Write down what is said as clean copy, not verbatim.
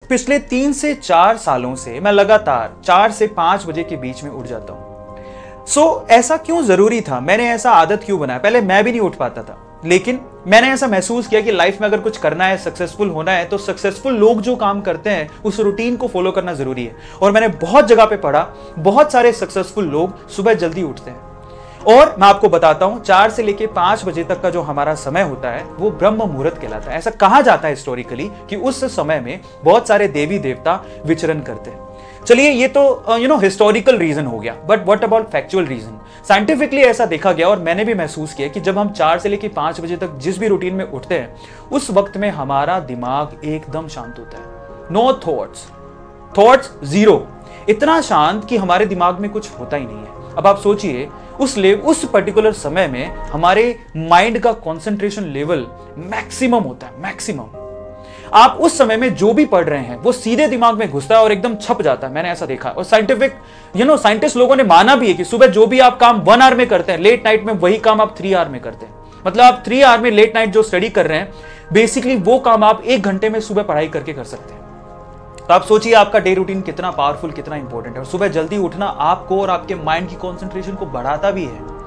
पिछले 3 से 4 सालों से मैं लगातार 4 से 5 बजे के बीच में उठ जाता हूं। ऐसा क्यों जरूरी था, मैंने ऐसा आदत क्यों बनाया? पहले मैं भी नहीं उठ पाता था, लेकिन मैंने ऐसा महसूस किया कि लाइफ में अगर कुछ करना है, सक्सेसफुल होना है, तो सक्सेसफुल लोग जो काम करते हैं उस रूटीन को फॉलो करना जरूरी है। और मैंने बहुत जगह पे पढ़ा, बहुत सारे सक्सेसफुल लोग सुबह जल्दी उठते हैं। और मैं आपको बताता हूं, 4 से लेके 5 बजे तक का जो हमारा समय होता है वो ब्रह्म मुहूर्त कहलाता है। ऐसा कहा जाता है हिस्टोरिकली कि उस समय में बहुत सारे देवी देवता विचरण करते हैं। चलिए, ये तो हिस्टोरिकल रीजन हो गया, but what about factual reason? Scientifically ऐसा देखा गया और मैंने भी महसूस किया कि जब हम 4 से लेके 5 बजे तक जिस भी रूटीन में उठते हैं, उस वक्त में हमारा दिमाग एकदम शांत होता है। नो थॉट्स जीरो, इतना शांत कि हमारे दिमाग में कुछ होता ही नहीं है। अब आप सोचिए, उस पर्टिकुलर समय में हमारे माइंड का कंसंट्रेशन लेवल मैक्सिमम होता है, मैक्सिमम। आप उस समय में जो भी पढ़ रहे हैं वो सीधे दिमाग में घुसता है और एकदम छप जाता है, मैंने ऐसा देखा। और साइंटिस्ट लोगों ने माना भी है कि सुबह जो भी आप काम 1 आवर में करते हैं, लेट नाइट में वही काम आप 3 आवर में करते हैं। मतलब आप 3 आवर में लेट नाइट जो स्टडी कर रहे हैं, बेसिकली वो काम आप 1 घंटे में सुबह पढ़ाई करके कर सकते हैं। तो आप सोचिए आपका डे रूटीन कितना पावरफुल, कितना इंपॉर्टेंट है। और सुबह जल्दी उठना आपको और आपके माइंड की कॉन्सेंट्रेशन को बढ़ाता भी है।